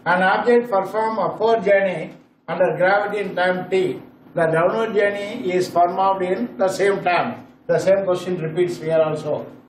An object performs upward journey under gravity in time t. The downward journey is performed in the same time. The same question repeats here also.